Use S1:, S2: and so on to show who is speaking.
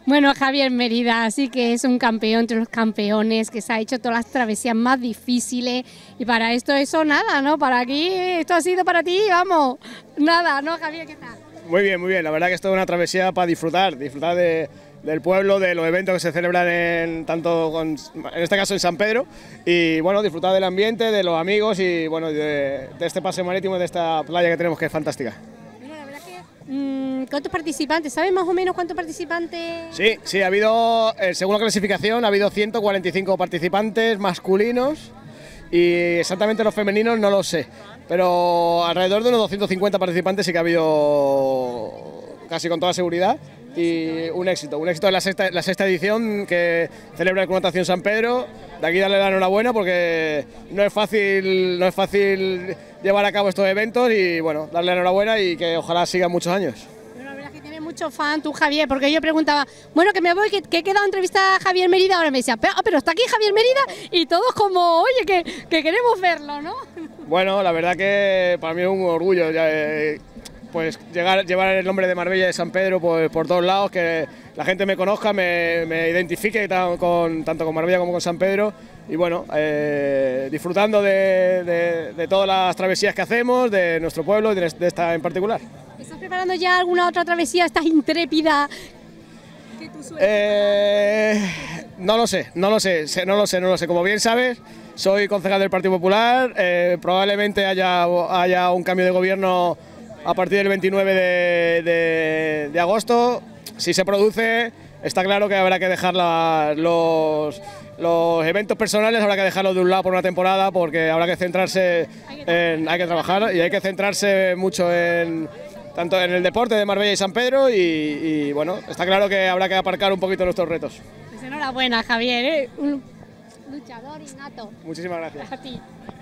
S1: Bueno, Javier Mérida sí que es un campeón entre los campeones, que se ha hecho todas las travesías más difíciles y para esto eso nada, ¿no? Para aquí, esto ha sido para ti, vamos, nada, ¿no, Javier? ¿Qué tal?
S2: Muy bien, la verdad que esto es una travesía para disfrutar del pueblo, de los eventos que se celebran en este caso en San Pedro, y bueno, disfrutar del ambiente, de los amigos y bueno, de este paseo marítimo, de esta playa que tenemos que es fantástica.
S1: ¿Cuántos participantes? ¿Sabes más o menos cuántos participantes?
S2: Sí, ha habido, según la clasificación, ha habido 145 participantes masculinos y exactamente los femeninos no lo sé, pero alrededor de unos 250 participantes sí que ha habido casi con toda seguridad. Y un éxito de la sexta edición que celebra el Club Natación San Pedro. De aquí darle la enhorabuena porque no es fácil llevar a cabo estos eventos y bueno, darle la enhorabuena y que ojalá sigan muchos años.
S1: Bueno, la verdad es que tienes mucho fan tú, Javier, porque yo preguntaba, bueno, que me voy, que he quedado entrevistada a Javier Mérida, ahora me decía, pero está aquí Javier Mérida y todos como, oye, que queremos verlo, ¿no?
S2: Bueno, la verdad que para mí es un orgullo pues llevar el nombre de Marbella y de San Pedro por todos lados, que la gente me conozca, me identifique tanto con Marbella como con San Pedro y bueno, disfrutando de todas las travesías que hacemos, de nuestro pueblo y de esta en particular.
S1: ¿Estás preparando ya alguna otra travesía, estás intrépida? Que tú
S2: No lo sé. Como bien sabes, soy concejal del Partido Popular, probablemente haya un cambio de gobierno a partir del 29 de agosto. Si se produce, está claro que habrá que dejar los eventos personales, habrá que dejarlos de un lado por una temporada porque habrá que centrarse hay que trabajar y hay que centrarse mucho tanto en el deporte de Marbella y San Pedro y bueno, está claro que habrá que aparcar un poquito nuestros retos.
S1: Pues enhorabuena, Javier, un luchador innato.
S2: Muchísimas gracias.
S1: A ti.